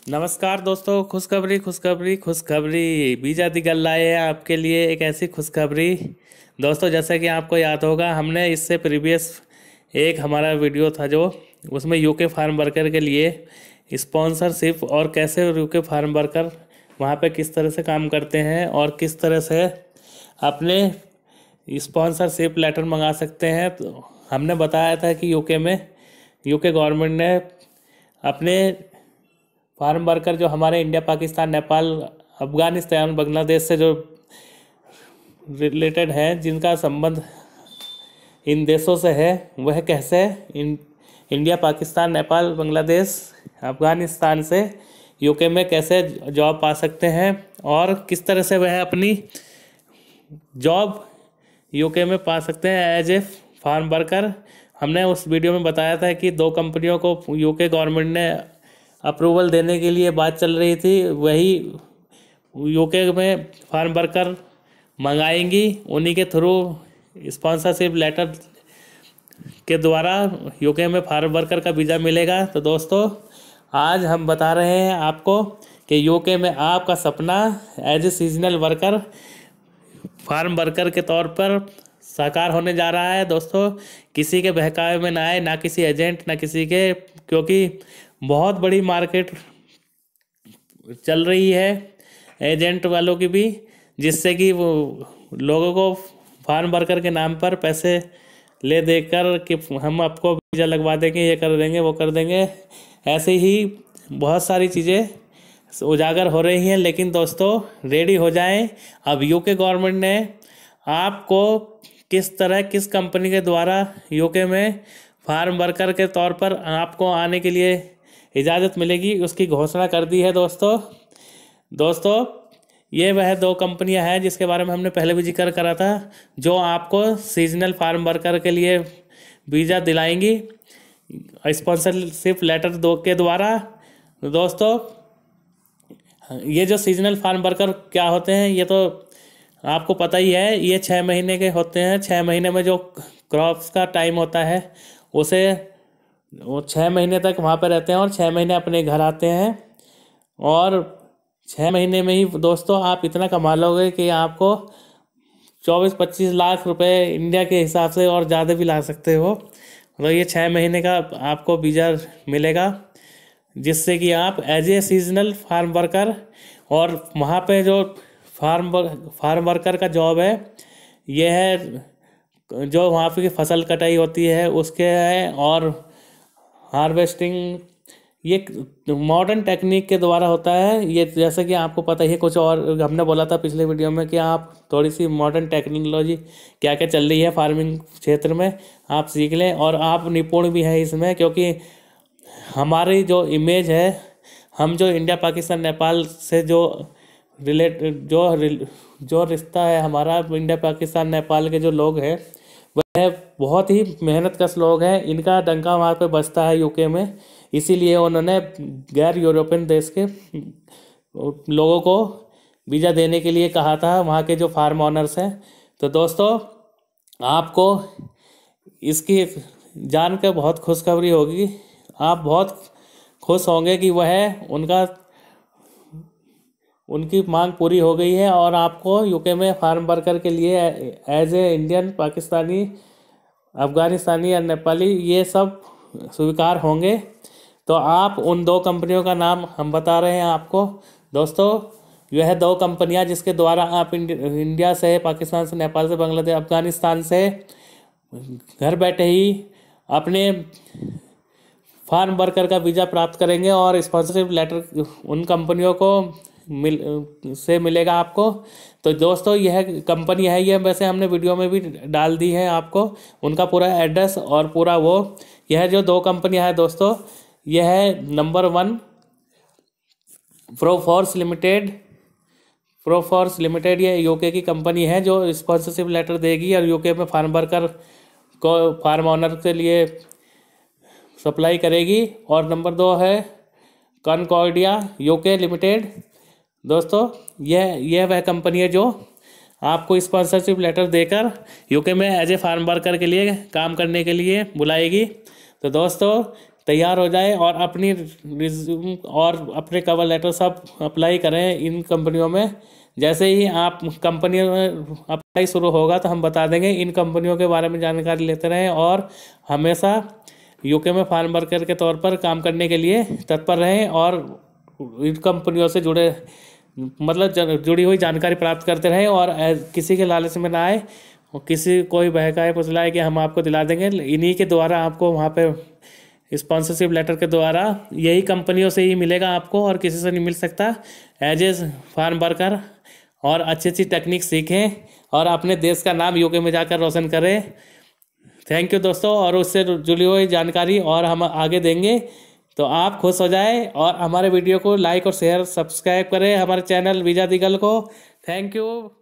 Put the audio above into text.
नमस्कार दोस्तों, खुशखबरी खुशखबरी खुशखबरी। बीजा दिगल लाए हैं आपके लिए एक ऐसी खुशखबरी। दोस्तों, जैसा कि आपको याद होगा, हमने इससे प्रीवियस एक हमारा वीडियो था जो उसमें यूके फार्म वर्कर के लिए स्पॉन्सरशिप और कैसे यूके फार्म वर्कर वहाँ पे किस तरह से काम करते हैं और किस तरह से अपने स्पॉन्सरशिप लेटर मंगा सकते हैं। तो हमने बताया था कि यूके गवर्नमेंट ने अपने फार्म वर्कर जो हमारे इंडिया, पाकिस्तान, नेपाल, अफ़गानिस्तान, बांग्लादेश से जो रिलेटेड हैं, जिनका संबंध इन देशों से है, वह कैसे इंडिया, पाकिस्तान, नेपाल, बांग्लादेश, अफ़गानिस्तान से यूके में कैसे जॉब पा सकते हैं और किस तरह से वह अपनी जॉब यूके में पा सकते हैं एज ए फार्म वर्कर। हमने उस वीडियो में बताया था कि दो कंपनियों को यूके गवर्नमेंट ने अप्रूवल देने के लिए बात चल रही थी, वही यूके में फार्म वर्कर मंगाएंगी, उन्हीं के थ्रू स्पॉन्सरशिप लेटर के द्वारा यूके में फार्म वर्कर का वीज़ा मिलेगा। तो दोस्तों, आज हम बता रहे हैं आपको कि यूके में आपका सपना as a seasonal worker, farm worker के तौर पर साकार होने जा रहा है। दोस्तों, किसी के बहकावे में ना आए, ना किसी एजेंट, ना किसी के, क्योंकि बहुत बड़ी मार्केट चल रही है एजेंट वालों की भी, जिससे कि वो लोगों को फार्म वर्कर के नाम पर पैसे ले देकर कि हम आपको वीज़ा लगवा देंगे, ये कर देंगे, वो कर देंगे। ऐसे ही बहुत सारी चीज़ें उजागर हो रही हैं। लेकिन दोस्तों, रेडी हो जाएं। अब यूके गवर्नमेंट ने आपको किस तरह, किस कंपनी के द्वारा यूके में फार्म वर्कर के तौर पर आपको आने के लिए इजाज़त मिलेगी, उसकी घोषणा कर दी है। दोस्तों, ये वह दो कंपनियां हैं जिसके बारे में हमने पहले भी जिक्र करा था, जो आपको सीजनल फार्म वर्कर के लिए वीज़ा दिलाएंगी स्पॉन्सरशिप लेटर के द्वारा। दोस्तों, ये जो सीजनल फार्म वर्कर क्या होते हैं, ये तो आपको पता ही है। ये 6 महीने के होते हैं। 6 महीने में जो क्रॉप्स का टाइम होता है, उसे वो 6 महीने तक वहाँ पर रहते हैं और 6 महीने अपने घर आते हैं। और 6 महीने में ही दोस्तों आप इतना कमा लोगे कि आपको 24-25 लाख रुपए इंडिया के हिसाब से और ज़्यादा भी ला सकते हो। तो ये 6 महीने का आपको वीज़ा मिलेगा, जिससे कि आप as a seasonal farm worker, और वहाँ पे जो फार्म वर्कर का जॉब है, ये है जो वहाँ पे फसल कटाई होती है उसके है, और हार्वेस्टिंग ये मॉडर्न टेक्निक के द्वारा होता है। ये जैसे कि आपको पता ही है, कुछ और हमने बोला था पिछले वीडियो में कि आप थोड़ी सी मॉडर्न टेक्नोलॉजी क्या क्या चल रही है फार्मिंग क्षेत्र में, आप सीख लें और आप निपुण भी हैं इसमें। क्योंकि हमारी जो इमेज है, हम जो इंडिया, पाकिस्तान, नेपाल से जो रिश्ता है हमारा, इंडिया, पाकिस्तान, नेपाल के जो लोग हैं, वह बहुत ही मेहनतकश लोग हैं। इनका डंका वहाँ पे बजता है यूके में, इसीलिए उन्होंने गैर यूरोपियन देश के लोगों को वीज़ा देने के लिए कहा था, वहाँ के जो फार्म ऑनर्स हैं। तो दोस्तों, आपको इसकी जान के बहुत खुशखबरी होगी। आप बहुत खुश होंगे कि उनकी मांग पूरी हो गई है और आपको यूके में फार्म वर्कर के लिए as a Indian, Pakistani, Afghanistani या नेपाली ये सब स्वीकार होंगे। तो आप उन दो कंपनियों का नाम हम बता रहे हैं आपको। दोस्तों, यह 2 कंपनियां जिसके द्वारा आप इंडिया से, पाकिस्तान से, नेपाल से, बांग्लादेश, अफ़गानिस्तान से घर बैठे ही अपने फार्म वर्कर का वीज़ा प्राप्त करेंगे और स्पॉन्सरशिप लेटर उन कंपनियों को मिलेगा आपको। तो दोस्तों, यह कंपनी है, ये वैसे हमने वीडियो में भी डाल दी है आपको उनका पूरा एड्रेस और पूरा वो। यह जो 2 कंपनियां हैं दोस्तों, यह है नंबर 1 प्रोफोर्स लिमिटेड। ये यूके की कंपनी है जो स्पॉन्सरशिप लेटर देगी और यूके में फार्म वर्कर को, फार्म ऑनर के लिए सप्लाई करेगी। और नंबर 2 है कॉनकॉर्डिया यूके लिमिटेड। दोस्तों, यह वह कंपनी है जो आपको स्पॉन्सरशिप लेटर देकर यूके में एज ए फार्म वर्कर के लिए काम करने के लिए बुलाएगी। तो दोस्तों, तैयार हो जाए और अपनी रिज्यूम और अपने कवर लेटर सब अप्लाई करें इन कंपनियों में। जैसे ही आप कंपनियों में अप्लाई शुरू होगा तो हम बता देंगे। इन कंपनियों के बारे में जानकारी लेते रहें और हमेशा यूके में फार्म वर्कर के तौर पर काम करने के लिए तत्पर रहें और इन कंपनियों से जुड़ी हुई जानकारी प्राप्त करते रहें और किसी के लालच में ना आए और किसी कोई बहकाए फुसलाए कि हम आपको दिला देंगे। इन्हीं के द्वारा आपको वहाँ पे स्पॉन्सरशिप लेटर के द्वारा यही कंपनियों से ही मिलेगा आपको और किसी से नहीं मिल सकता। एज ए फार्म वर्कर और अच्छी अच्छी टेक्निक सीखें और अपने देश का नाम यूके में जाकर रोशन करें। थैंक यू दोस्तों, और उससे जुड़ी हुई जानकारी और हम आगे देंगे तो आप खुश हो जाए और हमारे वीडियो को लाइक और शेयर सब्सक्राइब करें हमारे चैनल वीजा दिगल को। Thank you.